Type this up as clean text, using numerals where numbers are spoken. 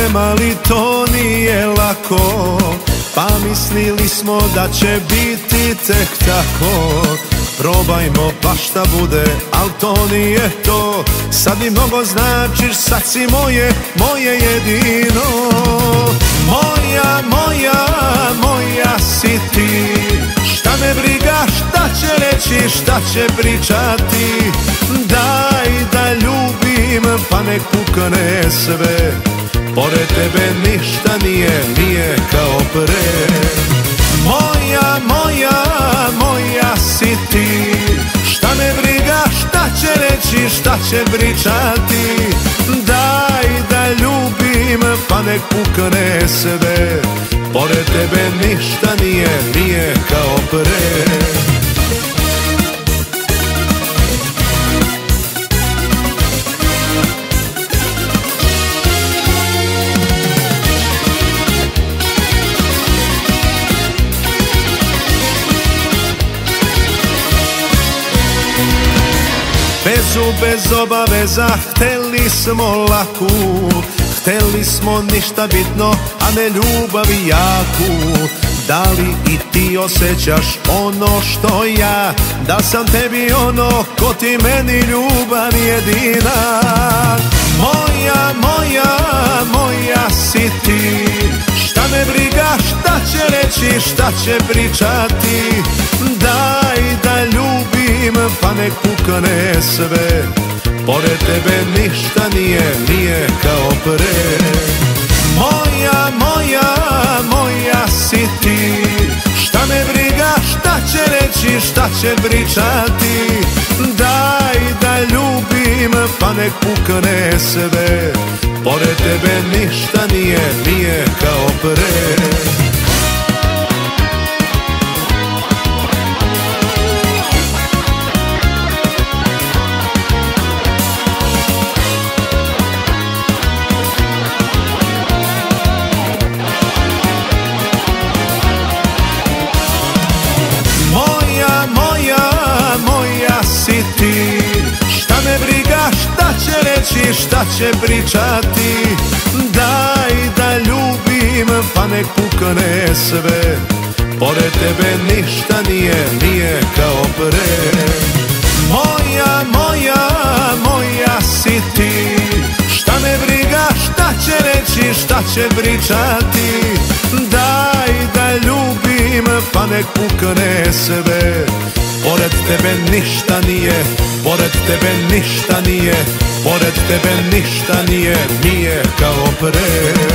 mali, to nije lako. Pa mislili smo da će biti tek tako. Probajmo pa šta bude, al to nije to. Sad mi mnogo značiš, sad si moje, moje jedino. Moja, moja, moja si ti. Šta me briga, šta će reći, šta će pričati. Daj da ljubim, pa nek pukne sve. Pored tebe ništa nije, nije kao pre. Moja, moja, moja si ti. Šta me briga, šta će reći, šta će pričati. Daj da ljubim, pa nek pukne sve. Pored tebe ništa nije, nije kao pre. Vezu bez obaveza, hteli smo laku. Hteli smo ništa bitno, a ne ljubavi jaku. Da li i ti osjećaš ono što ja? Da sam tebi ono, ko ti meni, ljubav jedina. Moja, moja, moja si ti. Šta me briga, šta će reći, šta će pričati. Daj da ljubim, pa nek pukne sve. Pored tebe ništa nije, nije kao pre. Moja, moja, moja si ti. Šta me briga, šta će reći, šta će pričati. Daj da ljubim, pa nek pukne sve. Pored tebe ništa nije, nije kao pre. Šta me briga, šta će reći, šta će pričati. Daj da ljubim, pa nek pukne sve. Pored tebe ništa nije, nije kao pre. Moja, moja, moja si ti. Šta me briga, šta će reći, šta će pričati. Daj da ljubim, pa nek pukne sve. Pored tebe ništa nije, pored tebe ništa nije, pored tebe ništa nije, nije kao pre.